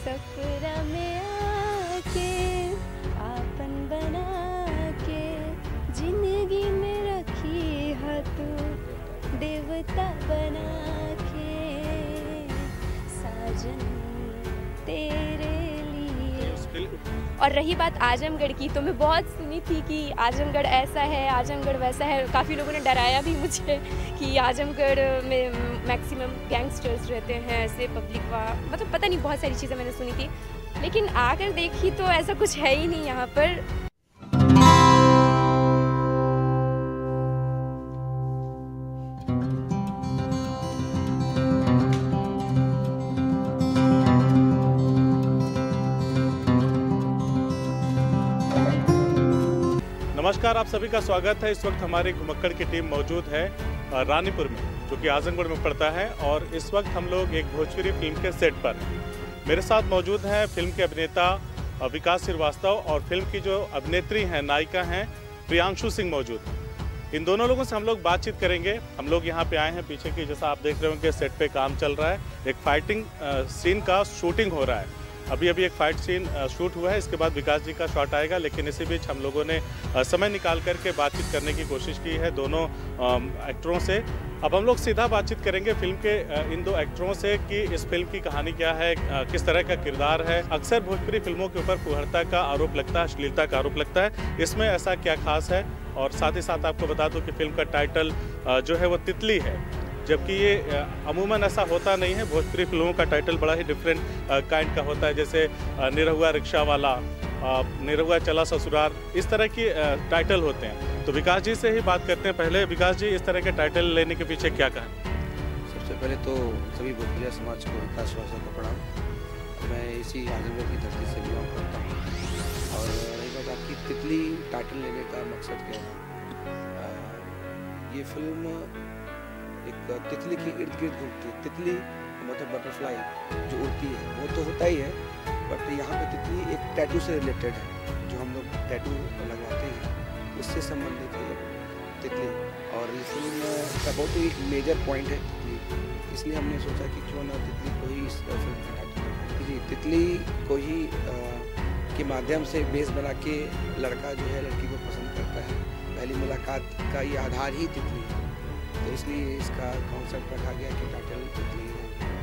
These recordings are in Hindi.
सफरा में आके आपन बना के जिंदगी में रखी है तू देवता बना के साजन तेरे लिए। और रही बात आजमगढ़ की, तो मैं बहुत सुनी थी कि आजमगढ़ ऐसा है, आजमगढ़ वैसा है। काफ़ी लोगों ने डराया भी मुझे कि आजमगढ़ में मैक्सिमम गैंगस्टर्स रहते हैं, ऐसे पब्लिक मतलब पता नहीं, बहुत सारी चीज़ें मैंने सुनी थी, लेकिन आकर देखी तो ऐसा कुछ है ही नहीं यहाँ पर। नमस्कार, आप सभी का स्वागत है। इस वक्त हमारी घुमक्कड़ की टीम मौजूद है रानीपुर में, जो कि आजमगढ़ में पड़ता है, और इस वक्त हम लोग एक भोजपुरी फिल्म के सेट पर हैं। मेरे साथ मौजूद हैं फिल्म के अभिनेता विकास श्रीवास्तव और फिल्म की जो अभिनेत्री हैं, नायिका हैं, प्रियांशु सिंह मौजूद हैं। इन दोनों लोगों से हम लोग बातचीत करेंगे। हम लोग यहाँ पे आए हैं, पीछे की जैसा आप देख रहे होंगे सेट पे काम चल रहा है, एक फाइटिंग सीन का शूटिंग हो रहा है। अभी एक फाइट सीन शूट हुआ है, इसके बाद विकास जी का शॉट आएगा, लेकिन इसी बीच हम लोगों ने समय निकाल करके बातचीत करने की कोशिश की है दोनों एक्टरों से। अब हम लोग सीधा बातचीत करेंगे फिल्म के इन दो एक्टरों से कि इस फिल्म की कहानी क्या है, किस तरह का किरदार है। अक्सर भोजपुरी फिल्मों के ऊपर फुहरता का आरोप लगता है, अश्लीलता का आरोप लगता है, इसमें ऐसा क्या खास है। और साथ ही साथ आपको बता दूं कि फिल्म का टाइटल जो है वो तितली है, जबकि ये अमूमन ऐसा होता नहीं है। भोजपुरी फिल्मों का टाइटल बड़ा ही डिफरेंट काइंड का होता है, जैसे निरहुआ रिक्शा वाला, निरहुआ चला ससुराल, इस तरह की टाइटल होते हैं। तो विकास जी से ही बात करते हैं। पहले विकास जी, इस तरह के टाइटल लेने के पीछे क्या कहें? सबसे पहले तो सभी भोजपुरिया समाज को विकास श्रीवास्तव को प्रणाम। मैं इसी आजमगढ़ की धरती से बिलोंग करता हूँ। और रही बात आपकी तितली टाइटल लेने का मकसद क्या है, ये फिल्म एक तितली के इर्द गिर्द घूमती है। तितली मतलब बटरफ्लाई जो उड़ती है वो तो होता ही है, बट यहाँ पे तितली एक टैटू से रिलेटेड है, जो हम लोग टैटू लगवाते हैं उससे संबंधित है तितली। और ये फिल्म का बहुत ही एक मेजर पॉइंट है तितली, इसलिए हमने सोचा कि क्यों ना तितली को ही इस फिल्म का टाइटल जी। तितली को ही के माध्यम से बेस बना के लड़का जो है लड़की को पसंद करता है। पहली मुलाकात का ये आधार ही तितली है, तो इसलिए इसका कॉन्सेप्ट रखा गया कि टाइटल तितली है।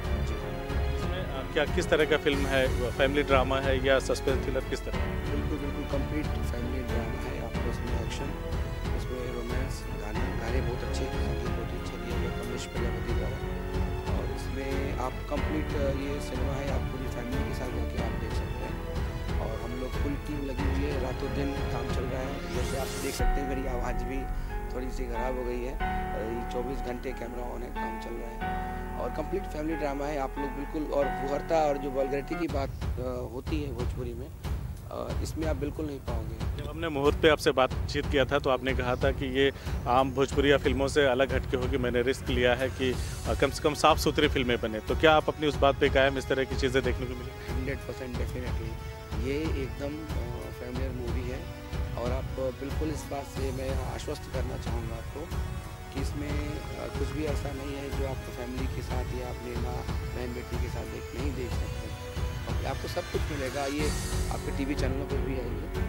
इसमें क्या किस तरह का फिल्म है? फैमिली ड्रामा है या सस्पेंस थ्रिलर, किस तरह? बिल्कुल कंप्लीट फैमिली ड्रामा है। आपको इसमें एक्शन, इसमें रोमांस, गाने बहुत अच्छे, संगीत बहुत अच्छा दिया गया कमलेश प्रजापति द्वारा। और इसमें आप कंप्लीट ये सिनेमा है, आप पूरी फैमिली के साथ जाके आप देख सकते हैं। और हम लोग फुल टीम लगी हुई है, रातों दिन काम चल रहा है। जैसे आप देख सकते हैं मेरी आवाज़ भी थोड़ी सी खराब हो गई है, 24 घंटे कैमरा ऑन है, काम चल रहा है। और कंप्लीट फैमिली ड्रामा है। आप लोग बिल्कुल, और फुहरता और जो वल्गैरिटी की बात होती है भोजपुरी में, इसमें आप बिल्कुल नहीं पाओगे। जब हमने मुहूर्त पे आपसे बातचीत किया था तो आपने कहा था कि ये आम भोजपुरी फिल्मों से अलग हटके होगी। मैंने रिस्क लिया है कि कम से कम साफ सुथरी फिल्में बने। तो क्या आप अपनी उस बात पे कायम, इस तरह की चीज़ें देखने को मिली? 100% डेफिनेटली ये एकदम फैमिलियर मूवी है। और आप बिल्कुल इस बात से मैं आश्वस्त करना चाहूँगा आपको कि इसमें कुछ भी ऐसा नहीं है जो आपको फैमिली के साथ या अपने माँ बहन बेटी के साथ नहीं देख सकते। और आपको सब कुछ मिलेगा, ये आपके टीवी चैनलों पर भी आएंगे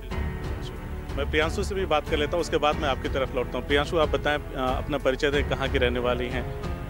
जी। मैं प्रियांशु से भी बात कर लेता हूँ, उसके बाद मैं आपकी तरफ लौटता हूँ। प्रियांशु, आप बताएं अपना परिचय दें, कहाँ की रहने वाली हैं?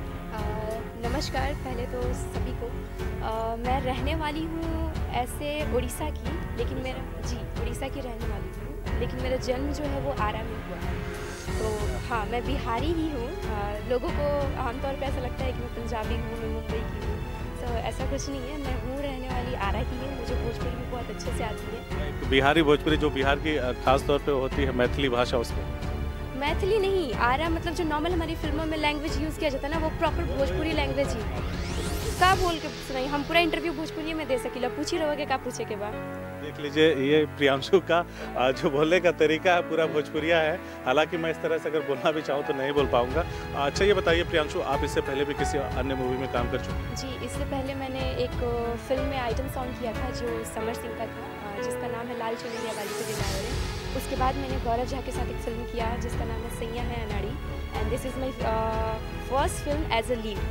नमस्कार पहले तो सभी को। मैं रहने वाली हूँ ऐसे उड़ीसा की, लेकिन मेरा उड़ीसा की रहने वाली हूँ, लेकिन मेरा जन्म जो है वो आरा में हुआ है। तो हाँ, मैं बिहारी ही हूँ। लोगों को आमतौर पे ऐसा लगता है कि मैं पंजाबी हूँ, मैं मुंबई की हूँ। तो ऐसा कुछ नहीं है, मैं हूँ रहने वाली आरा की है। मुझे भोजपुरी भी बहुत अच्छे से आती है। बिहारी भोजपुरी जो बिहार की खास तौर पे होती है मैथिली भाषा, उसको मैथिली नहीं, आरा मतलब जो नॉर्मल हमारी फिल्मों में लैंग्वेज यूज़ किया जाता है ना, वो प्रॉपर भोजपुरी लैंग्वेज ही है। का बोल के सुनाई, हम पूरा इंटरव्यू भोजपुरी में दे सकीला। पूछी रहोगे का पूछे के बाद। देख लीजिए, ये प्रियांशु का जो बोलने का तरीका है पूरा भोजपुरिया है। हालांकि मैं इस तरह से अगर बोलना भी चाहूँ तो नहीं बोल पाऊंगा। अच्छा, ये बताइए प्रियांशु, आप इससे पहले भी किसी अन्य मूवी में काम कर चुके हैं? जी, इससे पहले मैंने एक फिल्म में आइटम सॉन्ग किया था जो समर सिंह का था, जिसका नाम है लाल चुनरिया वाली को दिलावरे। उसके बाद मैंने गौरव झा के साथ एक फिल्म किया जिसका नाम है सैया है अनाड़ी, and this is my first film as a lead.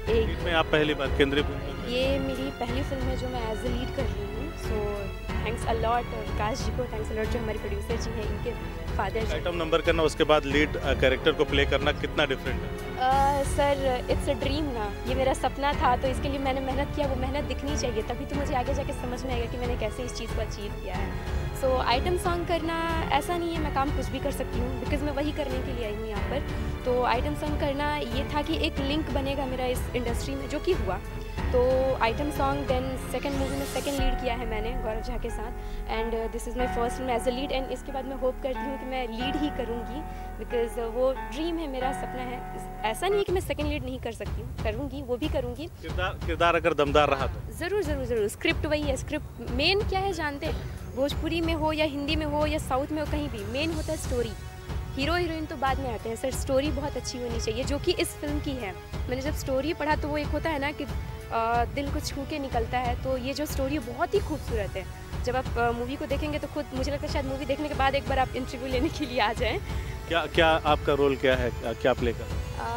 एक लीड में आप पहली बार केंद्रीय भूमि में? ये मेरी पहली फिल्म है जो मैं एज ए लीड कर रही हूँ। सो थैंक्स अ लॉट विकास जी को, थैंक्स अ लॉट जो हमारे प्रोड्यूसर जी हैं, इनके फादर जी। आइटम नंबर करना उसके बाद लीड कैरेक्टर को प्ले करना कितना डिफरेंट है? सर इट्स अ ड्रीम ना, ये मेरा सपना था, तो इसके लिए मैंने मेहनत किया, वो मेहनत दिखनी चाहिए, तभी तो मुझे आगे जाके समझ में आएगा कि मैंने कैसे इस चीज़ को अचीव किया है। सो आइटम सॉन्ग करना ऐसा नहीं है, मैं काम कुछ भी कर सकती हूँ, बिकॉज़ मैं वही करने के लिए आई हूँ यहाँ पर। तो आइटम सॉन्ग करना ये था कि एक लिंक बनेगा मेरा इस इंडस्ट्री में, जो कि हुआ। तो item song then second movie में सेकंड लीड किया है मैंने गौरव झा के साथ, and this is my first film as a lead, and इसके बाद मैं होप करती हूँ कि मैं लीड ही करूँगी, बिकॉज वो ड्रीम है, मेरा सपना है। ऐसा नहीं है कि मैं सेकंड लीड नहीं कर सकती हूँ, करूँगी, वो भी करूँगी। किरदार अगर दमदार रहा तो? ज़रूर ज़रूर ज़रूर। स्क्रिप्ट वही है, स्क्रिप्ट मेन क्या है जानते हैं, भोजपुरी में हो या हिंदी में हो या साउथ में हो, कहीं भी मेन होता है स्टोरी। हीरो हीरोइन तो बाद में आते हैं सर, स्टोरी बहुत अच्छी होनी चाहिए, जो कि इस फिल्म की है। मैंने जब स्टोरी पढ़ा तो वो एक होता है ना कि दिल को छू के निकलता है, तो ये जो स्टोरी बहुत ही खूबसूरत है। जब आप मूवी को देखेंगे तो खुद मुझे लगता है शायद मूवी देखने के बाद एक बार आप इंटरव्यू लेने के लिए आ जाएं। क्या आपका रोल क्या है, क्या प्ले कर?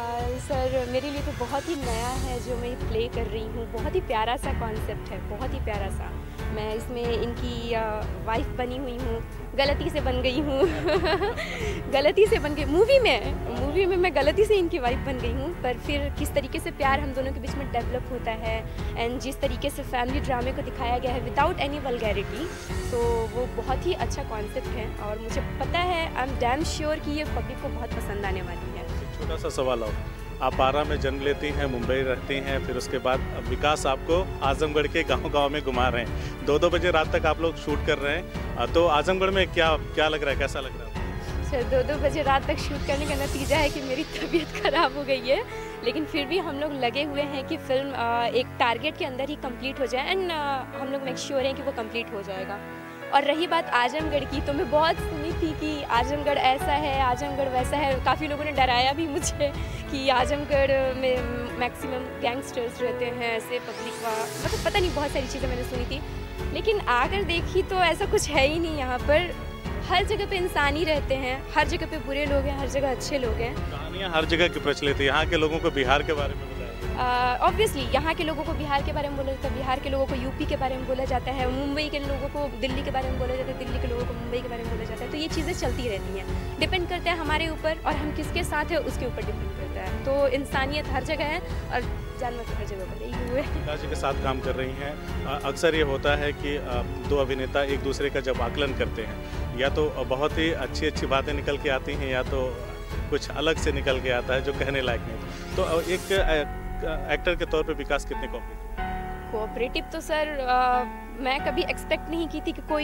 सर मेरे लिए तो बहुत ही नया है जो मैं प्ले कर रही हूँ, बहुत ही प्यारा सा कॉन्सेप्ट है, बहुत ही प्यारा सा। मैं इसमें इनकी वाइफ बनी हुई हूँ, गलती से बन गई हूँ गलती से बन गई मूवी में मैं गलती से इनकी वाइफ बन गई हूँ, पर फिर किस तरीके से प्यार हम दोनों के बीच में डेवलप होता है, एंड जिस तरीके से फैमिली ड्रामे को दिखाया गया है विदाउट एनी वल्गैरिटी, तो वो बहुत ही अच्छा कॉन्सेप्ट है, और मुझे पता है, आई एम डैम श्योर कि ये पब्लिक को बहुत पसंद आने वाली है। छोटा सा सवाल और, आप आरा में जन्म लेती हैं, मुंबई रहती हैं, फिर उसके बाद विकास आपको आजमगढ़ के गांव में घुमा रहे हैं, 2-2 बजे रात तक आप लोग शूट कर रहे हैं, तो आजमगढ़ में क्या लग रहा है, कैसा लग रहा है? सर 2-2 बजे रात तक शूट करने का नतीजा है कि मेरी तबीयत खराब हो गई है, लेकिन फिर भी हम लोग लगे हुए हैं कि फिल्म एक टारगेट के अंदर ही कंप्लीट हो जाए, एंड हम लोग मेक श्योर हैं कि वो कंप्लीट हो जाएगा। और रही बात आजमगढ़ की, तो मैं बहुत सुनी थी कि आजमगढ़ ऐसा है, आजमगढ़ वैसा है, काफ़ी लोगों ने डराया भी मुझे कि आजमगढ़ में मैक्सिमम गैंगस्टर्स रहते हैं, ऐसे पब्लिक मतलब पता नहीं, बहुत सारी चीज़ें मैंने सुनी थी, लेकिन आकर देखी तो ऐसा कुछ है ही नहीं। यहाँ पर हर जगह पे इंसान ही रहते हैं, हर जगह पे बुरे लोग हैं, हर जगह अच्छे लोग हैं। कहानियाँ हर जगह की प्रचलित है, यहाँ के लोगों को बिहार के बारे में ऑब्वियसली यहाँ के लोगों को बिहार के बारे में बोला जाता है, बिहार के लोगों को यूपी के बारे में बोला जाता है, मुंबई के लोगों को दिल्ली के बारे में बोला जाता है, दिल्ली के लोगों को मुंबई के बारे में बोला जाता है, तो ये चीज़ें चलती रहती हैं, डिपेंड करता है हमारे ऊपर, और हम किसके साथ है उसके ऊपर डिपेंड करता है। तो इंसानियत हर जगह है और जानवर तो हर जगह पर ही हुए। विकास जी के साथ काम कर रही हैं, अक्सर ये होता है कि दो अभिनेता एक दूसरे का जब आकलन करते हैं, या तो बहुत ही अच्छी बातें निकल के आती हैं, या तो कुछ अलग से निकल के आता है जो कहने लायक नहीं। तो एक एक्टर के तौर पे विकास कितने कोऑपरेटिव तो सर मैं कभी एक्सपेक्ट नहीं की थी कि कोई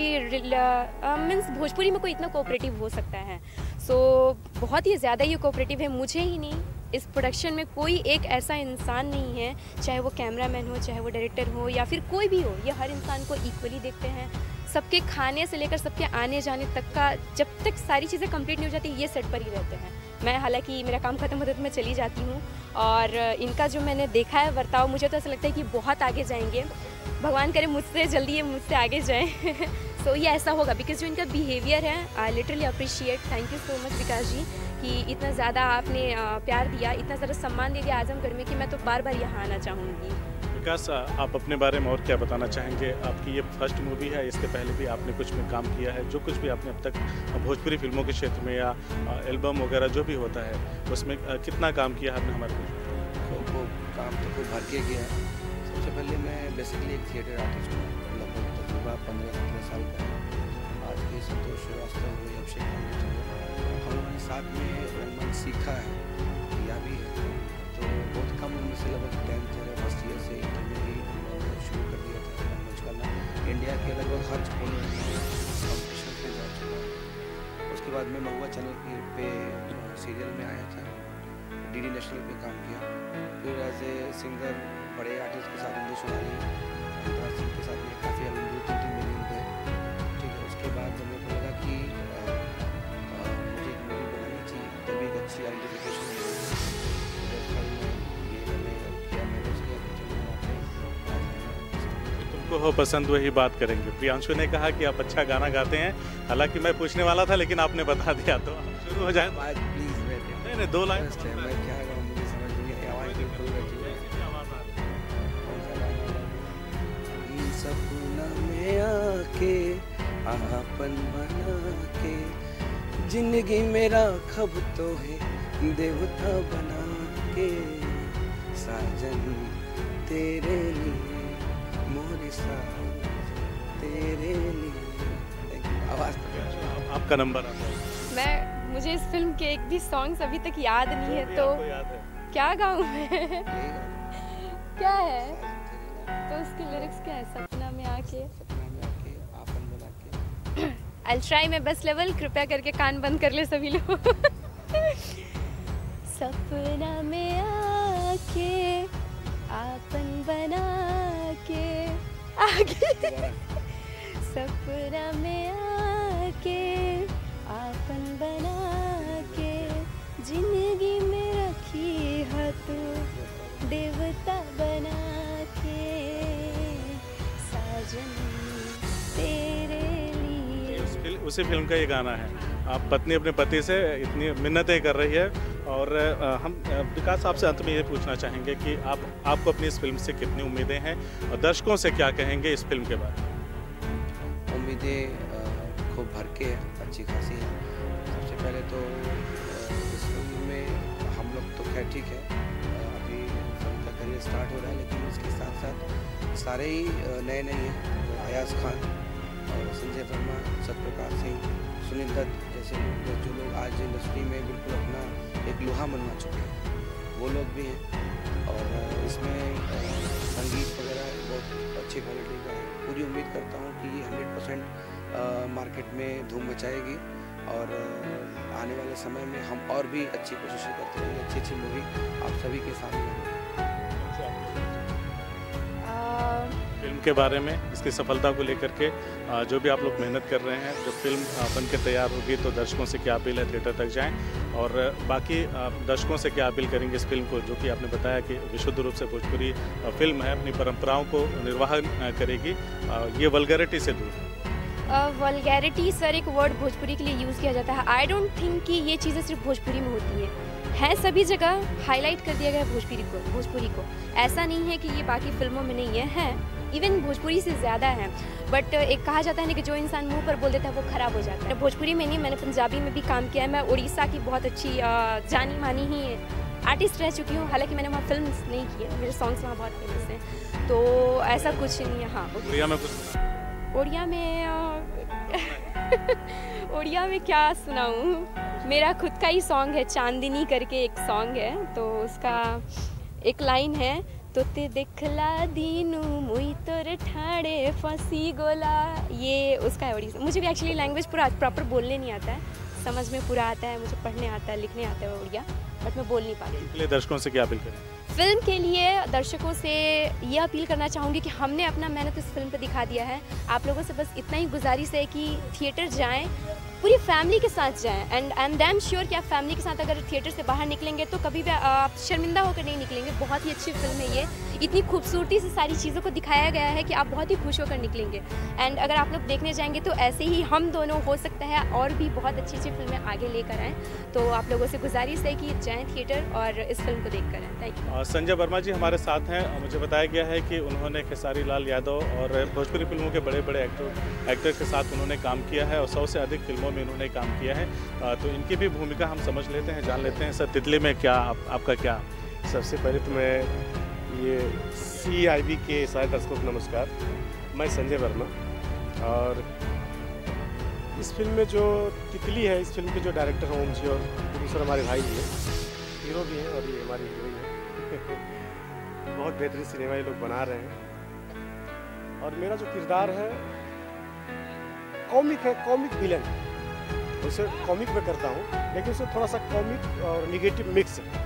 मीन्स भोजपुरी में कोई इतना कोऑपरेटिव हो सकता है। सो बहुत ही ज़्यादा ये कोऑपरेटिव है, मुझे ही नहीं, इस प्रोडक्शन में कोई एक ऐसा इंसान नहीं है, चाहे वो कैमरामैन हो, चाहे वो डायरेक्टर हो, या फिर कोई भी हो, ये हर इंसान को इक्वली देखते हैं। सबके खाने से लेकर सबके आने जाने तक का, जब तक सारी चीज़ें कंप्लीट नहीं हो जाती, ये सेट पर ही रहते हैं। मैं हालांकि मेरा काम खत्म होता है तो मैं चली जाती हूँ, और इनका जो मैंने देखा है बर्ताव, मुझे तो ऐसा लगता है कि बहुत आगे जाएंगे, भगवान करे मुझसे जल्दी ये मुझसे आगे जाएं। सो ये ऐसा होगा, बिकॉज जो इनका बिहेवियर है, I literally appreciate, thank you so much Vikas ji कि इतना ज़्यादा आपने प्यार दिया, इतना ज़्यादा सम्मान दे दिया आजमगढ़ में, कि मैं तो बार बार यहाँ आना चाहूँगी। विकास, आप अपने बारे में और क्या बताना चाहेंगे? आपकी ये फर्स्ट मूवी है, इसके पहले भी आपने कुछ में काम किया है, जो कुछ भी आपने अब तक भोजपुरी फिल्मों के क्षेत्र में या एल्बम वगैरह जो भी होता है उसमें कितना काम किया है आपने हमारे? वो काम तो खूब भर के किया है। सबसे पहले मैं बेसिकली एक थिएटर आर्टिस्ट हूँ, लगभग तजुर्बा 15-17 साल का है। आज के संतोष श्रीवास्तव हुए, अभिषेक हम लोगों ने साथ में रंगमंच सीखा है, किया भी है, तो बहुत कम उम्र से लगभग 10th या फर्स्ट ईयर से इंटरमीडिएट शुरू कर दिया था रंगमंच करना। इंडिया के लगभग हर कोने में कॉम्पिटिशन पे जा चुका है। उसके बाद मैं महुआ चैनल पे सीरियल में आया था, DD नेशनल पे काम किया, फिर एज ए सिंगर बड़े आर्टिस्ट के साथ इंदु सुनारी, अंतरा सिंह के साथ में काफ़ी एल्बम 2-3 मिलियन पे, ठीक है। उसके बाद मेरे को लगा कि मुझे एक मूवी बनानी चाहिए, तभी एक अच्छी आइडेंटिफिकेशन तुमको हो पसंद वही बात करेंगे। प्रियांशु ने कहा कि आप अच्छा गाना गाते हैं, हालांकि मैं पूछने वाला था लेकिन आपने बता दिया, तो शुरू हो जाए। प्लीज़ नहीं 2 लाइन मैं क्या गाऊँ, मुझे समझ नहीं आई, आवाज़ बिल्कुल बैठी है। सपना में आके आपन बना के जिंदगी मेरा खब तो है देवता बना के साजन तेरे लिए मोरे साजन तेरे लिए। आवाज आपका नंबर आता है? मुझे इस फिल्म के एक भी सॉन्ग्स अभी तक याद नहीं है, तो आपको याद है? क्या गाऊं मैं? क्या है तो तो उसके लिरिक्स क्या है? सपना में आके सपना में आके आपन बना के। I'll try my best level, कृपया करके कान बंद कर ले सभी लोग। सपना में आके आपन बना के आगे सपना में आके आपन बना के जिंदगी में रखी है तू देवता बना के साजन तेरे लिए। उसी फिल्म का ये गाना है। आप पत्नी अपने पति से इतनी मिन्नतें कर रही है और हम विकास साहब से अंत में ये पूछना चाहेंगे कि आपको अपनी इस फिल्म से कितनी उम्मीदें हैं और दर्शकों से क्या कहेंगे इस फिल्म के बारे में? उम्मीदें खूब भर के अच्छी खासी हैं। सबसे पहले तो इस फिल्म में हम लोग तो खैर ठीक है, अभी फिल्म का करियर स्टार्ट हो रहा है, लेकिन उसके साथ साथ सारे ही नए नए हैं। अयाज खान और संजय वर्मा, सत्यप्रकाश सिंह, सुनील दत्त जैसे लोग जो लोग आज इंडस्ट्री में बिल्कुल अपना एक लोहा मनवा चुके हैं, वो लोग भी हैं। और इसमें संगीत वगैरह बहुत अच्छी क्वालिटी का है। पूरी उम्मीद करता हूँ कि ये 100% मार्केट में धूम मचाएगी और आने वाले समय में हम और भी अच्छी कोशिशें करते रहेंगे, अच्छी अच्छी मूवी आप सभी के सामने। फिल्म के बारे में, इसकी सफलता को लेकर के जो भी आप लोग मेहनत कर रहे हैं, जब फिल्म बन के तैयार होगी तो दर्शकों से क्या अपील है थिएटर तक जाएं और बाकी दर्शकों से क्या अपील करेंगे इस फिल्म को, जो कि आपने बताया कि विशुद्ध रूप से भोजपुरी फिल्म है, अपनी परंपराओं को निर्वाहन करेगी, ये वल्गैरिटी से दूर है। वल्गैरिटी सर एक वर्ड भोजपुरी के लिए यूज़ किया जाता है। आई डोंट थिंक कि ये चीज़ें सिर्फ भोजपुरी में होती है सभी जगह हाईलाइट कर दिया गया है भोजपुरी को। ऐसा नहीं है कि ये बाकी फिल्मों में नहीं है इवन भोजपुरी से ज़्यादा है। बट एक कहा जाता है ना कि जो इंसान मुंह पर बोल देता है वो ख़राब हो जाता है। भोजपुरी में नहीं, मैंने पंजाबी में भी काम किया है। मैं उड़ीसा की बहुत अच्छी जानी मानी ही आर्टिस्ट रह चुकी हूँ, हालांकि मैंने वहाँ फिल्म नहीं की है, मेरे सॉन्ग्स वहाँ बहुत फेमस हैं, तो ऐसा कुछ नहीं है। हाँ, उड़िया में कुछ उड़िया में क्या सुनाऊँ? मेरा खुद का ही सॉन्ग है, चांदनी करके एक सॉन्ग है, तो उसका एक लाइन है, तो ते देखला दीनू मुई तोरे ठाड़े फंसी गोला, ये उसका है उड़ीसा। मुझे भी एक्चुअली लैंग्वेज पूरा प्रॉपर बोलने नहीं आता है, समझ में पूरा आता है, मुझे पढ़ने आता है, लिखने आता है उड़िया, बट मैं बोल नहीं पाती। इसलिए दर्शकों से क्या अपील करें? फिल्म के लिए दर्शकों से ये अपील करना चाहूँगी कि हमने अपना मेहनत इस फिल्म पर दिखा दिया है। आप लोगों से बस इतना ही गुजारिश है कि थिएटर जाएं, पूरी फैमिली के साथ जाएं, and I am damn sure कि आप फैमिली के साथ अगर थिएटर से बाहर निकलेंगे तो कभी भी आप शर्मिंदा होकर नहीं निकलेंगे। बहुत ही अच्छी फिल्म है ये, इतनी खूबसूरती से सारी चीज़ों को दिखाया गया है कि आप बहुत ही खुश होकर निकलेंगे। एंड अगर आप लोग देखने जाएंगे तो ऐसे ही हम दोनों हो सकता है और भी बहुत अच्छी अच्छी फिल्में आगे लेकर आएँ। तो आप लोगों से गुजारिश है कि जाएँ थिएटर और इस फिल्म को देख कर आएँ। Thank you. संजय वर्मा जी हमारे साथ हैं। मुझे बताया गया है कि उन्होंने खेसारी लाल यादव और भोजपुरी फिल्मों के बड़े बड़े एक्टर के साथ उन्होंने काम किया है और 100 से अधिक फिल्मों में इन्होंने काम किया है, तो इनकी भी भूमिका हम समझ लेते हैं, जान लेते हैं। सर, तितली में क्या आपका क्या? सबसे पहले तो मैं ये CIB के सारे दर्शकों को नमस्कार। मैं संजय वर्मा और इस फिल्म में जो तितली है, इस फिल्म के जो डायरेक्टर हैं ओम जी और प्रोड्यूसर हमारे भाई जी हैं, हीरो भी हैं और ये हमारी हीरोइन है। बहुत बेहतरीन सिनेमा ये लोग बना रहे हैं और मेरा जो किरदार है कॉमिक है, कॉमिक विलन है। उसे कॉमिक में करता हूँ, लेकिन उसमें थोड़ा सा कॉमिक और निगेटिव मिक्स है।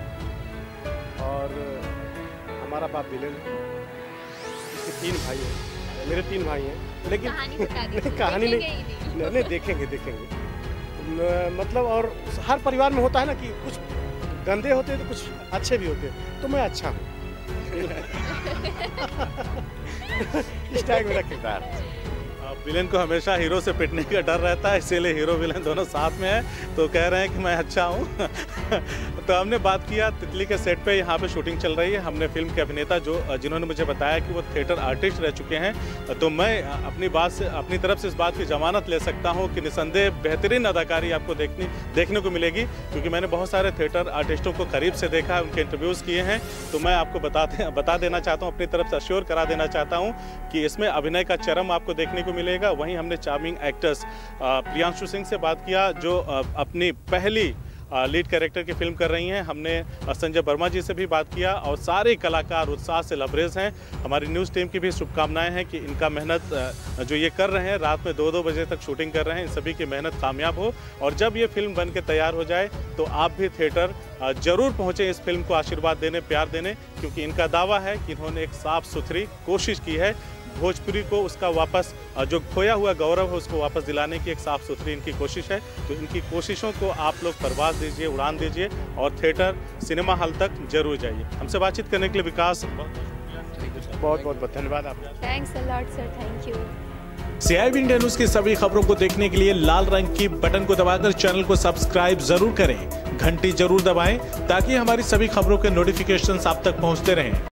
और हमारा बाप विलेन है, इसके 3 भाई हैं, मेरे 3 भाई हैं, लेकिन कहानी नहीं देखेंगे मतलब। और हर परिवार में होता है ना कि कुछ गंदे होते हैं तो कुछ अच्छे भी होते हैं, तो मैं अच्छा हूँ। इस टाइप मेरा किरदार। विलेन को हमेशा हीरो से पिटने का डर रहता है, इसीलिए हीरो विलेन दोनों साथ में है, तो कह रहे हैं कि मैं अच्छा हूँ। तो हमने बात किया तितली के सेट पे, यहाँ पे शूटिंग चल रही है। हमने फिल्म के अभिनेता जिन्होंने मुझे बताया कि वो थिएटर आर्टिस्ट रह चुके हैं, तो मैं अपनी तरफ से इस बात की जमानत ले सकता हूँ कि निसंदेह बेहतरीन अदाकारी आपको देखने को मिलेगी, क्योंकि मैंने बहुत सारे थिएटर आर्टिस्टों को करीब से देखा है, उनके इंटरव्यूज़ किए हैं। तो मैं आपको बता देना चाहता हूँ, अपनी तरफ से अश्योर करा देना चाहता हूँ कि इसमें अभिनय का चरम आपको देखने को मिलेगा। वहीं हमने चार्मिंग एक्टर्स प्रियांशु सिंह से बात किया, जो अपनी पहली लीड कैरेक्टर की फिल्म कर रही हैं। हमने संजय वर्मा जी से भी बात किया, और सारे कलाकार उत्साह से लबरेज हैं। हमारी न्यूज़ टीम की भी शुभकामनाएं हैं कि इनका मेहनत जो ये कर रहे हैं, रात में 2-2 बजे तक शूटिंग कर रहे हैं, इन सभी की मेहनत कामयाब हो, और जब ये फिल्म बन के तैयार हो जाए तो आप भी थिएटर जरूर पहुँचें इस फिल्म को आशीर्वाद देने, प्यार देने, क्योंकि इनका दावा है कि इन्होंने एक साफ सुथरी कोशिश की है भोजपुरी को उसका वापस जो खोया हुआ गौरव है उसको वापस दिलाने की। एक साफ सुथरी इनकी कोशिश है, तो इनकी कोशिशों को आप लोग परवाज दीजिए, उड़ान दीजिए, और थिएटर सिनेमा हॉल तक जरूर जाइए। हमसे बातचीत करने के लिए विकास बहुत बहुत धन्यवाद आपका। Thanks a lot sir, thank you. CIB India news की सभी खबरों को देखने के लिए लाल रंग की बटन को दबाकर चैनल को सब्सक्राइब जरूर करें, घंटी जरूर दबाएं, ताकि हमारी सभी खबरों के नोटिफिकेशन आप तक पहुंचते रहें।